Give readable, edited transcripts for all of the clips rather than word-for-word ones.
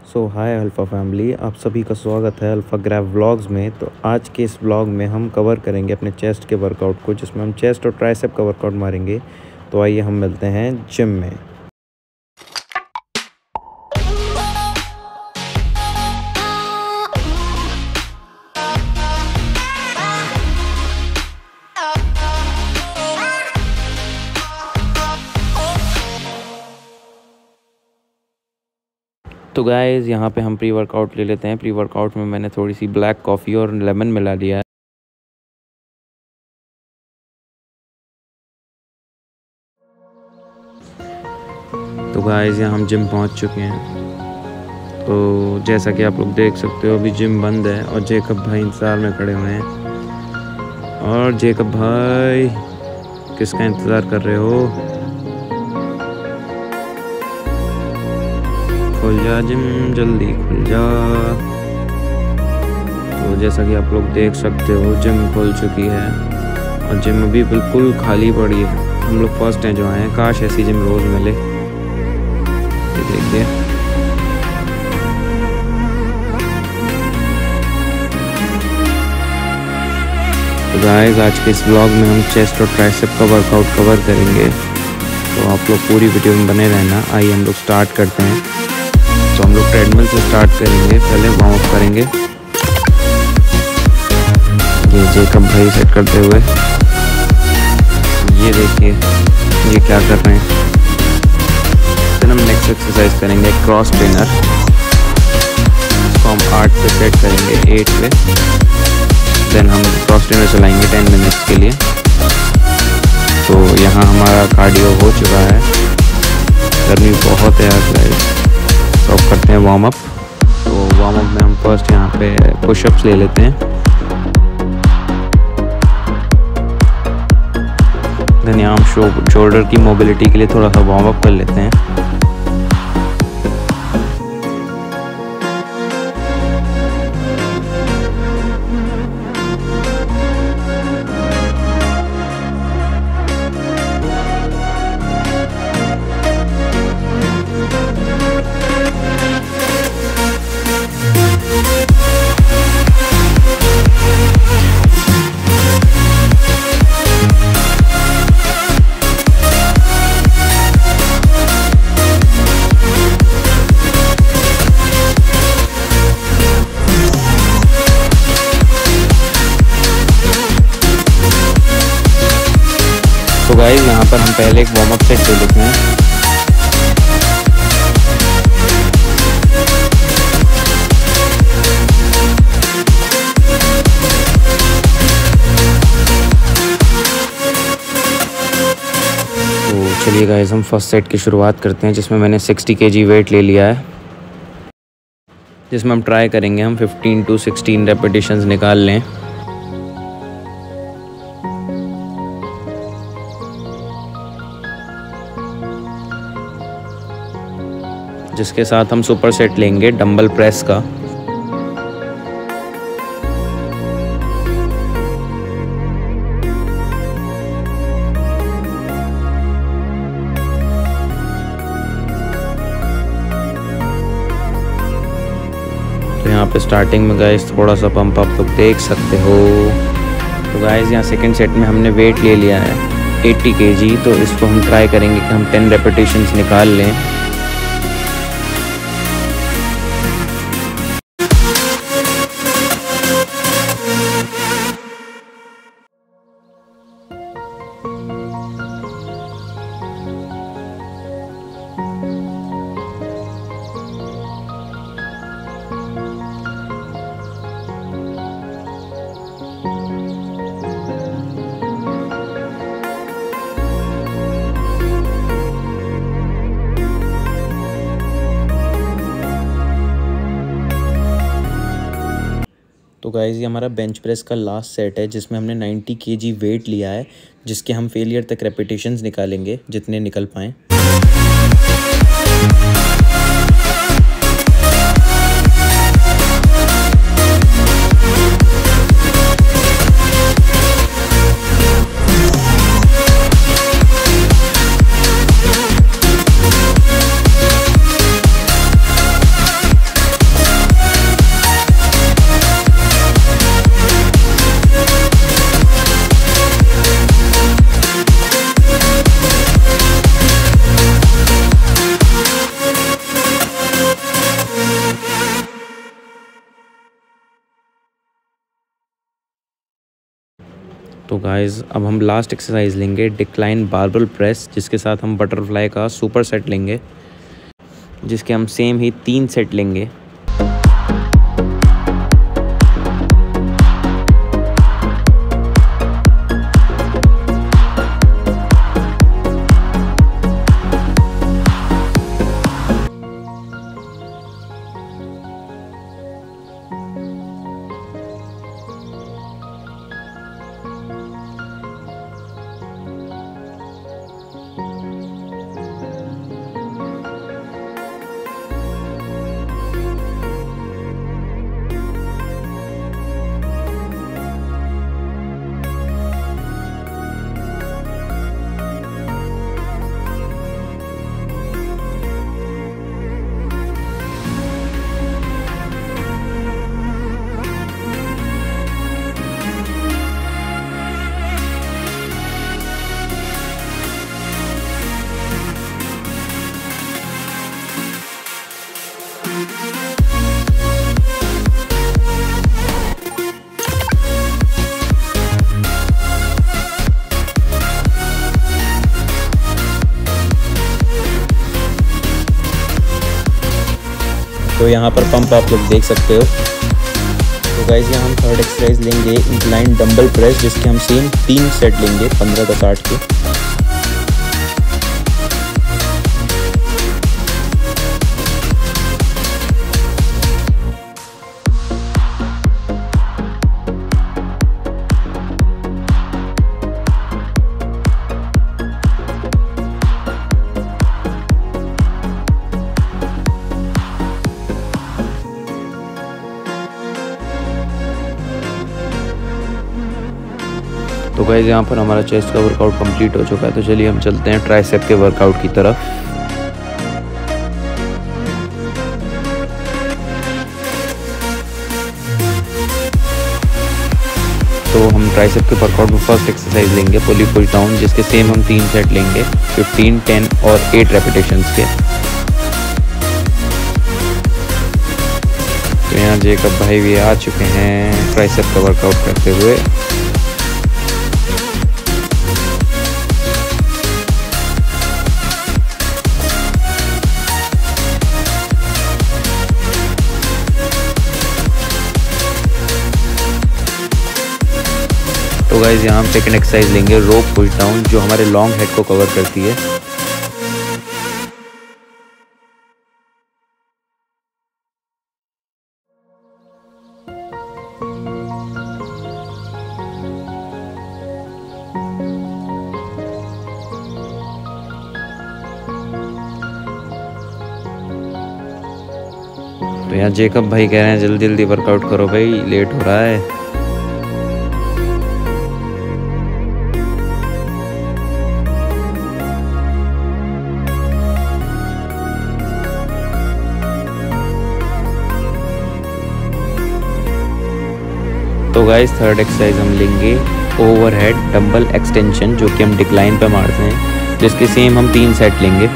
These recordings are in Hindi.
सो हाय अल्फ़ा फैमिली, आप सभी का स्वागत है अल्फ़ा ग्रैब व्लॉग्स में। तो आज के इस व्लॉग में हम कवर करेंगे अपने चेस्ट के वर्कआउट को, जिसमें हम चेस्ट और ट्राइसेप का वर्कआउट मारेंगे। तो आइए हम मिलते हैं जिम में। तो गाइज़ यहाँ पे हम प्री वर्कआउट ले लेते हैं। प्री वर्कआउट में मैंने थोड़ी सी ब्लैक कॉफ़ी और लेमन मिला लिया है। तो गाइज़ यहाँ हम जिम पहुँच चुके हैं। तो जैसा कि आप लोग देख सकते हो अभी जिम बंद है और जेकब भाई इंतज़ार में खड़े हुए हैं। और जेकब भाई किसका इंतज़ार कर रहे हो? खुल जा जिम, जल्दी खुल जा। तो जैसा कि आप लोग देख सकते हो जिम खुल चुकी है और जिम अभी बिल्कुल खाली पड़ी है। हम लोग फर्स्ट हैं जो आए हैं। काश ऐसी जिम रोज़ मिले। ये देखिए, तो गाइस आज के इस ब्लॉग में हम चेस्ट और ट्राइसेप का वर्कआउट कवर करेंगे। तो आप लोग पूरी वीडियो में बने रहना। आइए हम लोग स्टार्ट करते हैं। तो हम लोग ट्रेडमिल से स्टार्ट करेंगे। पहले वार्म अप करेंगे। ये जेकब भाई सेट करते हुए, ये देखिए ये क्या कर रहे हैं। फिर हम नेक्स्ट एक्सरसाइज करेंगे क्रॉस ट्रेनर। इसको हम 8 पे सेट करेंगे, 8 पे। देन हम क्रॉस ट्रेनर चलाएंगे 10 मिनट्स के लिए। तो यहाँ हमारा कार्डियो हो चुका है। गर्मी बहुत है यार। तो अब करते हैं वार्म अप। तो वार्म अप में हम फर्स्ट यहाँ पे पुशअप्स ले लेते हैं। देन यहाँ हम शोल्डर की मोबिलिटी के लिए थोड़ा सा वार्म अप कर लेते हैं। तो गाइस यहाँ पर हम पहले एक वार्म अप सेट ले लेते हैं। तो चलिए गाइस हम फर्स्ट सेट की शुरुआत करते हैं, जिसमें मैंने 60 kg वेट ले लिया है। जिसमें हम ट्राई करेंगे हम 15 to 16 रेपिटेशंस निकाल लें। जिसके साथ हम सुपर सेट लेंगे डंबल प्रेस का। तो यहाँ पे स्टार्टिंग में गाइस थोड़ा सा पंप आप लोग देख सकते हो। तो गाइस यहाँ सेकंड सेट में हमने वेट ले लिया है 80 kg। तो इसको हम ट्राई करेंगे कि हम 10 रेपिटेशंस निकाल लें। तो गाइस ये हमारा बेंच प्रेस का लास्ट सेट है, जिसमें हमने 90 kg वेट लिया है, जिसके हम फेलियर तक रेपिटेशंस निकालेंगे, जितने निकल पाएँ। तो गाइस अब हम लास्ट एक्सरसाइज लेंगे डिक्लाइन बारबेल प्रेस, जिसके साथ हम बटरफ्लाई का सुपर सेट लेंगे, जिसके हम सेम ही 3 सेट लेंगे। तो यहाँ पर पंप आप लोग देख सकते हो। तो गाइस यहाँ हम थर्ड एक्सरसाइज लेंगे इंक्लाइन डंबल प्रेस, जिसके हम सेम 3 सेट लेंगे 15 का 60 के। तो गाइस यहाँ पर हमारा चेस्ट का वर्कआउट कंप्लीट हो चुका है। तो चलिए हम चलते हैं ट्राइसेप के वर्कआउट की तरफ। तो हम ट्राइसेप के वर्कआउट में फर्स्ट एक्सरसाइज लेंगे पुली पुश डाउन, जिसके सेम हम 3 सेट लेंगे 15, 10 और 8 रेपिटेशंस के। तो यहाँ जेकब भाई भी आ चुके हैं ट्राइसेप का वर्कआउट करते हुए। तो गाइस यहाँ हम सेकंड एक्सरसाइज लेंगे रोप पुश डाउन, जो हमारे लॉन्ग हेड को कवर करती है। तो यहाँ जेकब भाई कह रहे हैं जल्दी जल्दी वर्कआउट करो भाई, लेट हो रहा है। तो गाइस थर्ड एक्सरसाइज हम लेंगे ओवरहेड डंबल एक्सटेंशन, जो कि हम डिक्लाइन पे मारते हैं, जिसके सेम हम 3 सेट लेंगे।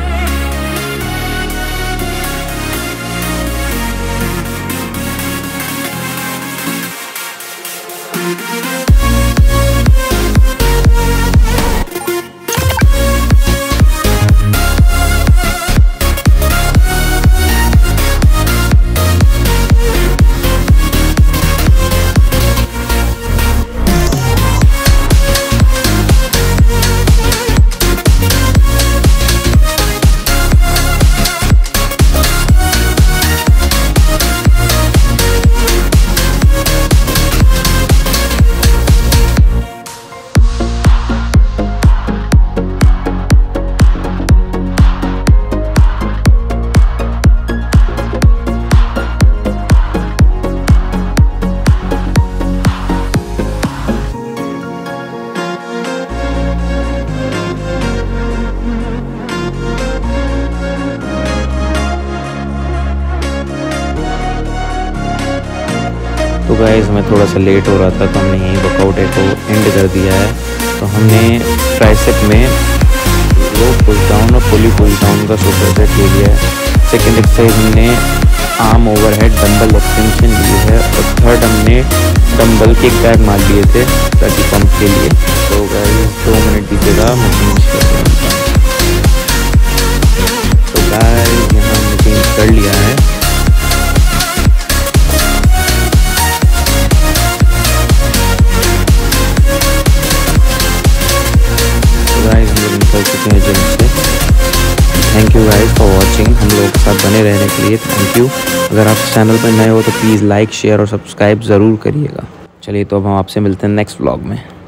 तो गाइस हमें थोड़ा सा लेट हो रहा था, तो हमने यही वर्कआउट को एंड कर दिया है। तो हमने ट्राइसेप में रोप पुश डाउन और पुली पुश डाउन का सुपर सेट ले लिया है। सेकेंड एक्सरसाइज हमने आर्म ओवरहेड डंबल एक्सटेंशन ली है और थर्ड हमने डंबल के बैग मार लिए थे 30 पंप के लिए। तो गाइस 2 मिनट दीजिएगा, मशीन तो गाइस यहाँ हमने चेंज कर लिया है। तो गाइस हम लोग निकल चुके हैं जिम से। Thank you guys for watching. हम लोग के साथ बने रहने के लिए थैंक यू। अगर आप चैनल पर नए हो तो प्लीज़ लाइक शेयर और सब्सक्राइब ज़रूर करिएगा। चलिए तो अब हम आपसे मिलते हैं नेक्स्ट व्लॉग में।